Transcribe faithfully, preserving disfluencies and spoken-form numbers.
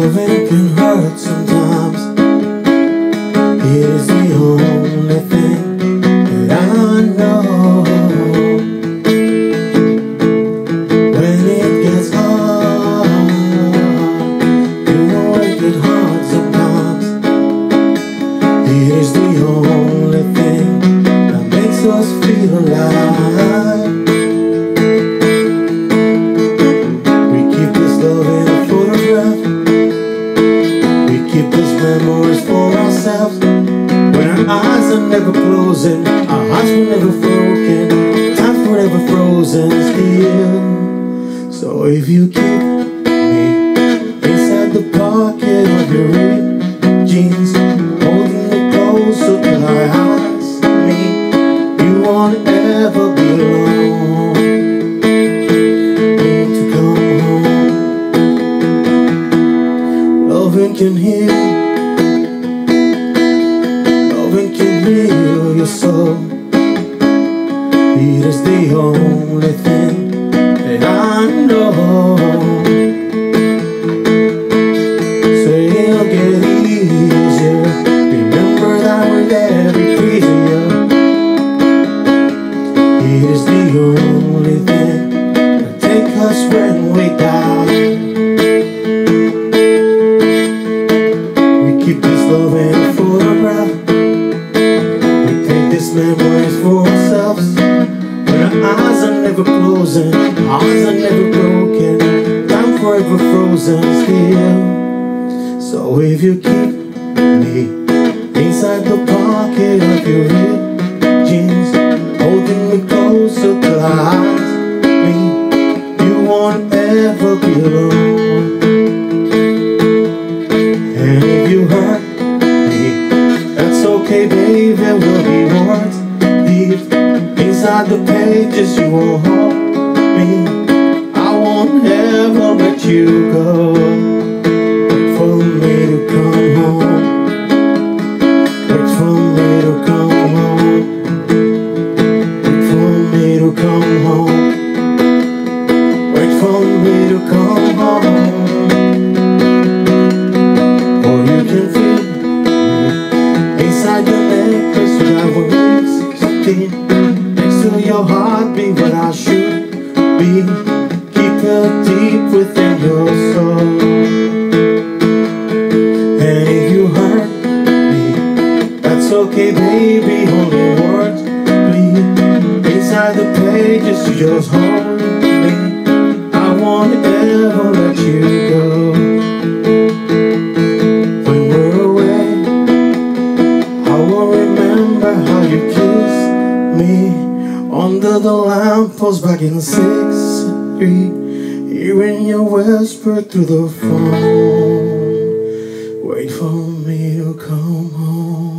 Loving can hurt sometimes. It is the only thing that I know. When it gets hard, you know it gets hard sometimes. It is the only thing that makes us feel alive. We keep this love in a photograph. We keep these memories for ourselves. When our eyes are never closing, our hearts were never broken, time's forever frozen still. So if you keep me inside the pocket of your ripped jeans, holding me closer till our eyes meet, you won't ever be alone. Need to come home. Loving can heal. Loving can heal your soul. It is the only thing that I know. So it'll get easier. Remember that with every breath of you. It is the only thing that takes us when we die. We keep this love in a photograph. Memories for ourselves. When our eyes are never closing, hearts are never broken, time forever frozen still. So if you keep me inside the pocket of your ripped jeans, holding me closer till our eyes meet, you won't ever be alone. And if you hurt me, that's okay, baby, we'll be words deep inside the pages. You won't hold me, I won't ever let you go. Wait for me to come home. Wait for me to come home. Wait for me to come home. Wait for me to come home. Or you can feel me inside the necklace that I was sixteen. Next to your heart, be what I should be. Keep it deep within your soul. And if you hurt me, that's okay, baby. Only words bleed inside the pages. You just hold me, I won't ever let you go. When we're away, I will remember how you kissed me under the lamppost back in sixth Street, hearing your whisper through the phone. Wait for me to come home.